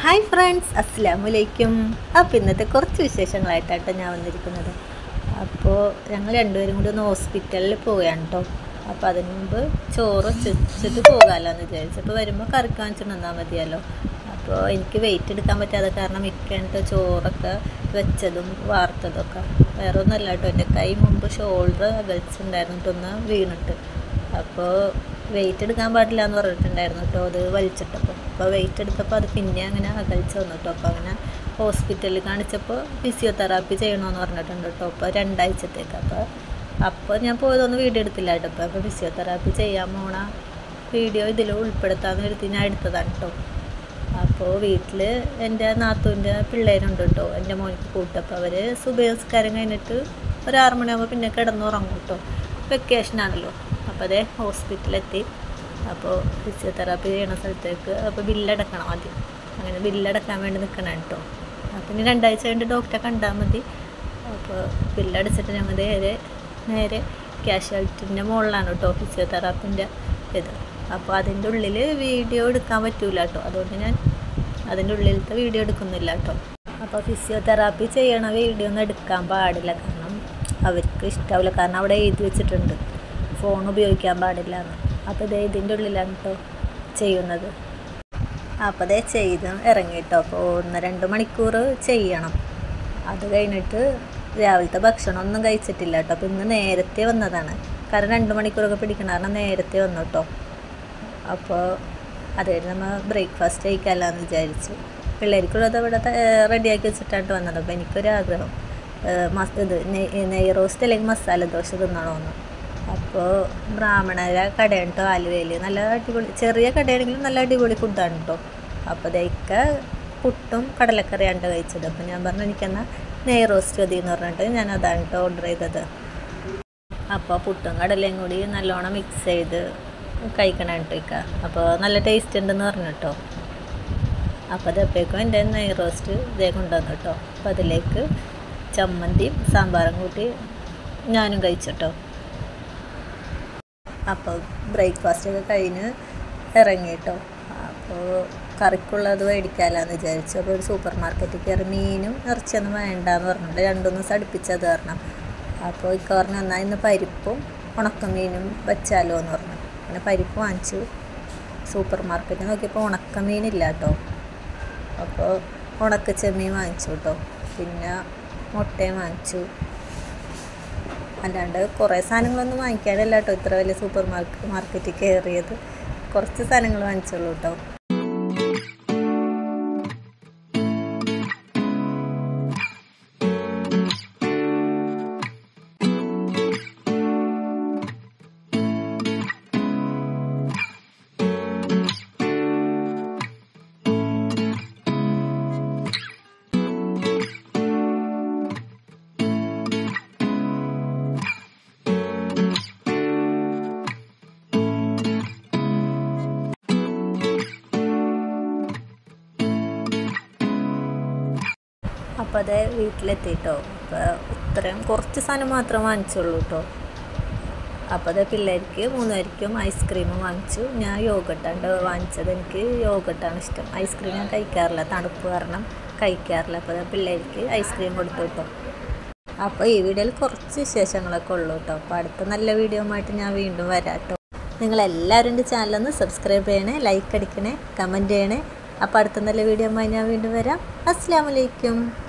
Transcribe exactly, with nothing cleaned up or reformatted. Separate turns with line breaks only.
Hi friends, അസ്സലാമലൈക്കും. അപ്പോൾ ഇന്നത്തെ കുറച്ച് വിശേഷങ്ങളായിട്ടാണ് ഞാൻ വന്നിരിക്കുന്നത്. അപ്പോൾ ഞങ്ങൾ രണ്ടുപേരും കൂടി ഒന്ന് ഹോസ്പിറ്റലിൽ പോവുകയാണ് കേട്ടോ. അപ്പോൾ അതിന് മുമ്പ് ചോറ് വെച്ചിട്ട് പോകാമല്ലോ എന്ന് വിചാരിച്ചു. അപ്പോൾ വരുമ്പോൾ കറിക്ക് വാങ്ങിച്ചിട്ട് വന്നാൽ മതിയല്ലോ. അപ്പോൾ എനിക്ക് വെയിറ്റ് എടുക്കാൻ പറ്റാതെ കാരണം മിക്കണ്ട് ചോറൊക്കെ വെച്ചതും വാർത്തതൊക്കെ വേറെ ഒന്നുമല്ല കേട്ടോ. എൻ്റെ കൈ മുമ്പ് ഷോൾഡർ അകൽച്ചുണ്ടായിരുന്നിട്ടൊന്ന് വീണിട്ട്, അപ്പോൾ വെയിറ്റ് എടുക്കാൻ പാടില്ല എന്ന് പറഞ്ഞിട്ടുണ്ടായിരുന്നു കേട്ടോ. അത് വലിച്ചിട്ടപ്പോൾ അപ്പോൾ വെയിറ്റ് എടുത്തപ്പോൾ അത് പിന്നെ അങ്ങനെ അകൽച്ച് വന്നു കേട്ടോ. അപ്പോൾ അങ്ങനെ ഹോസ്പിറ്റലിൽ കാണിച്ചപ്പോൾ ഫിസിയോതെറാപ്പി ചെയ്യണമെന്ന് പറഞ്ഞിട്ടുണ്ട് കേട്ടോ. അപ്പോൾ രണ്ടാഴ്ചത്തേക്ക്. അപ്പോൾ അപ്പോൾ ഞാൻ പോയതൊന്നും വീഡിയോ എടുത്തില്ല കേട്ടോ. അപ്പോൾ അപ്പോൾ ഫിസിയോതെറാപ്പി ചെയ്യാൻ പോണ വീഡിയോ ഇതിൽ ഉൾപ്പെടുത്താമെന്ന് വരുത്തി ഞാൻ എടുത്തതാണ് കേട്ടോ. അപ്പോൾ വീട്ടിൽ എൻ്റെ നാത്തൂൻ്റെ പിള്ളേരുണ്ട് കേട്ടോ, എൻ്റെ മോനിക്ക് കൂട്ടും. അപ്പോൾ അവർ സുബഹ് കഴിഞ്ഞിട്ട് ഒരു ആറ് മണിയാകുമ്പോൾ പിന്നെ കിടന്നുറങ്ങും കേട്ടോ. വെക്കേഷനാണല്ലോ. അപ്പോൾ അതേ ഹോസ്പിറ്റലെത്തി. അപ്പോൾ ഫിസിയോതെറാപ്പി ചെയ്യണ സ്ഥലത്തേക്ക് അപ്പോൾ ബില്ലടക്കണം ആദ്യം. അങ്ങനെ ബില്ലടക്കാൻ വേണ്ടി നിൽക്കണം കേട്ടോ. അപ്പം ഇനി രണ്ടാഴ്ച കഴിഞ്ഞിട്ട് ഡോക്ടറെ കണ്ടാൽ മതി. അപ്പോൾ ബില്ലടച്ചിട്ട് ഞങ്ങൾ നേരെ നേരെ ക്യാഷ്വാലിറ്റിൻ്റെ മുകളിലാണ് കേട്ടോ ഫിസിയോതെറാപ്പിൻ്റെ ഇത്. അപ്പോൾ അതിൻ്റെ ഉള്ളിൽ വീഡിയോ എടുക്കാൻ പറ്റൂല കേട്ടോ. അതുകൊണ്ട് ഞാൻ അതിൻ്റെ ഉള്ളിലത്തെ വീഡിയോ എടുക്കുന്നില്ല കേട്ടോ. അപ്പോൾ ഫിസിയോതെറാപ്പി ചെയ്യണ വീഡിയോ ഒന്നും എടുക്കാൻ പാടില്ല, കാരണം അവർക്ക് ഇഷ്ടാവില്ല. കാരണം അവിടെ എഴുതി വെച്ചിട്ടുണ്ട് ഫോൺ ഉപയോഗിക്കാൻ പാടില്ല എന്ന്. അപ്പോൾ ഇതേ ഇതിൻ്റെ ഉള്ളിലാണ് കേട്ടോ ചെയ്യുന്നത്. അപ്പോൾ അതേ ചെയ്ത് ഇറങ്ങിയിട്ടോ. അപ്പോൾ ഒന്ന് രണ്ട് മണിക്കൂർ ചെയ്യണം. അത് കഴിഞ്ഞിട്ട് രാവിലത്തെ ഭക്ഷണം ഒന്നും കഴിച്ചിട്ടില്ല കേട്ടോ. അപ്പോൾ ഇന്ന് നേരത്തെ വന്നതാണ്, കാരണം രണ്ട് മണിക്കൂറൊക്കെ പിടിക്കണം, കാരണം നേരത്തെ വന്നു കേട്ടോ. അപ്പോൾ അത് കഴിഞ്ഞ് നമ്മൾ ബ്രേക്ക്ഫാസ്റ്റ് കഴിക്കാമല്ലാന്ന് വിചാരിച്ചു. പിള്ളേർക്കുള്ളത് ഇവിടെ റെഡിയാക്കി വെച്ചിട്ടാണ് വന്നത്. അപ്പോൾ എനിക്കൊരാഗ്രഹം മസ് ഇത് നെയ് നെയ് റോസ്റ്റ് അല്ലെങ്കിൽ മസാല ദോശ തിന്നണമെന്ന്. അപ്പോൾ ബ്രാഹ്മണര കടയാണ് കേട്ടോ ആലുവയിൽ. നല്ല അടിപൊളി, ചെറിയ കടയാണെങ്കിലും നല്ല അടിപൊളി ഫുഡാണ് കേട്ടോ. അപ്പോൾ ഇതൊക്കെ പുട്ടും കടലക്കറിയാണ് കേട്ടോ കഴിച്ചത്. അപ്പോൾ ഞാൻ പറഞ്ഞു എനിക്കെന്നാൽ നെയ് റോസ്റ്റ് മതി എന്ന് പറഞ്ഞിട്ട് ഞാൻ അതാണ് കേട്ടോ ഓർഡർ ചെയ്തത്. അപ്പോൾ പുട്ടും കടലയും കൂടി നല്ലോണം മിക്സ് ചെയ്ത് കഴിക്കണം കേട്ടോ ഇക്ക. അപ്പോൾ നല്ല ടേസ്റ്റ് ഉണ്ടെന്ന് പറഞ്ഞു കേട്ടോ. അപ്പോൾ അതപ്പോഴേക്കും എൻ്റെ നെയ് റോസ്റ്റ് ഇതേ കൊണ്ടുവന്നു കേട്ടോ. അപ്പോൾ അതിലേക്ക് ചമ്മന്തിയും സാമ്പാറും കൂട്ടി ഞാനും കഴിച്ചിട്ടോ. അപ്പോൾ ബ്രേക്ക്ഫാസ്റ്റൊക്കെ കഴിഞ്ഞ് ഇറങ്ങിയിട്ടോ. അപ്പോൾ കറിക്കുള്ളത് മേടിക്കാമല്ലാന്ന് വിചാരിച്ചു. അപ്പോൾ ഒരു സൂപ്പർ മാർക്കറ്റിൽ കയറി മീനും ഇറച്ചിയൊന്നും വേണ്ടാന്ന് പറഞ്ഞിട്ട് രണ്ടൊന്നും സടിപ്പിച്ചത് കാരണം. അപ്പോൾ ഇക്ക പറഞ്ഞു എന്നാൽ ഇന്ന് പരിപ്പും ഉണക്കമീനും വെച്ചാലോ എന്ന് പറഞ്ഞു. അങ്ങനെ പരിപ്പ് വാങ്ങിച്ചു. സൂപ്പർ മാർക്കറ്റിൽ നോക്കിയപ്പോൾ ഉണക്കമീനില്ല കേട്ടോ. അപ്പോൾ ഉണക്ക ചെമ്മീൻ വാങ്ങിച്ചു കേട്ടോ. പിന്നെ മുട്ടയും വാങ്ങിച്ചു. അല്ലാണ്ട് കുറേ സാധനങ്ങളൊന്നും വാങ്ങിക്കാനല്ല കേട്ടോ ഇത്ര വലിയ സൂപ്പർ മാർക്കറ്റ് മാർക്കറ്റിൽ കയറിയത്. കുറച്ച് സാധനങ്ങൾ വാങ്ങിച്ചുള്ളൂ കേട്ടോ. അപ്പോൾ അതേ വീട്ടിലെത്തിയിട്ടോ. അപ്പോൾ ഇത്രയും കുറച്ച് സാധനം മാത്രം വാങ്ങിച്ചുള്ളൂ കേട്ടോ. അപ്പോൾ അതേ പിള്ളേർക്ക് മൂന്നുപേർക്കും ഐസ്ക്രീമും വാങ്ങിച്ചു. ഞാൻ യോഗട്ടാണ് വാങ്ങിച്ചത്. എനിക്ക് യോഗട്ടാണ് ഇഷ്ടം. ഐസ്ക്രീം ഞാൻ കഴിക്കാറില്ല, തണുപ്പ് കാരണം കഴിക്കാറില്ല. അപ്പോൾ അതേ പിള്ളേർക്ക് ഐസ്ക്രീം കൊടുത്തു കേട്ടോ. അപ്പോൾ ഈ വീഡിയോയിൽ കുറച്ച് വിശേഷങ്ങളൊക്കെ ഉള്ളൂ കേട്ടോ. അപ്പോൾ അടുത്ത നല്ല വീഡിയോ ആയിട്ട് ഞാൻ വീണ്ടും വരാം കേട്ടോ. നിങ്ങളെല്ലാവരും എൻ്റെ ചാനലൊന്ന് സബ്സ്ക്രൈബ് ചെയ്യണേ, ലൈക്ക് അടിക്കണേ, കമൻറ്റ് ചെയ്യണേ. അപ്പോൾ അടുത്ത നല്ല വീഡിയോ ആയി ഞാൻ വീണ്ടും വരാം. അസ്സലാമു അലൈക്കും.